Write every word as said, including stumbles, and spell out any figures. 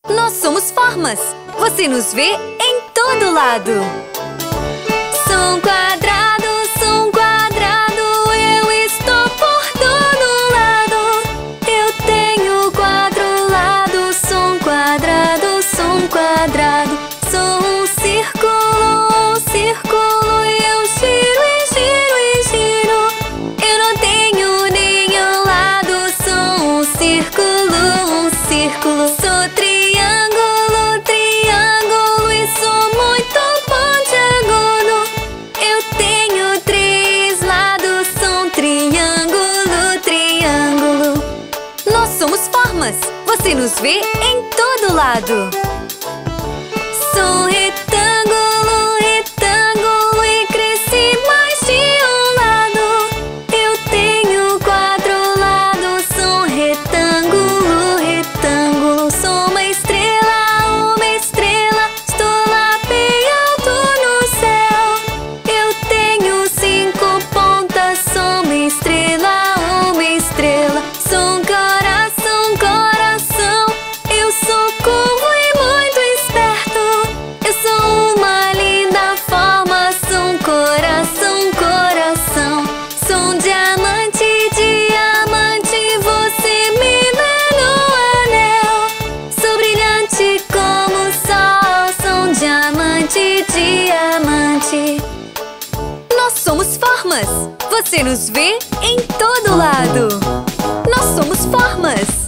Nós somos formas. Você nos vê em todo lado. Sou um quadrado, sou um quadrado. Eu estou por todo lado. Eu tenho quatro lados. Sou um quadrado, sou um quadrado. Sou um círculo, um círculo. E eu giro e giro e giro. Eu não tenho nenhum lado. Sou um círculo, um círculo. Sou triângulo, triângulo. E sou muito pontiagudo. Eu tenho três lados. Sou um triângulo, triângulo. Nós somos formas. Você nos vê em todo lado. Sou um retângulo, retângulo. E cresci mais de um lado. Eu tenho quatro lados. Sou um retângulo, retângulo. Sou uma estrela, uma estrela. Estou lá bem alto no céu. Eu tenho cinco pontas. Sou uma estrela, uma estrela. Sou um coração, coração. Eu sou curvo e muito esperto. Eu sou uma linda forma. Sou um coração, coração. Sou um diamante, diamante. Você me vê no anel. Sou brilhante como o sol. Sou um diamante, diamante. Nós somos formas. Você nos vê em todo lado. Nós somos formas.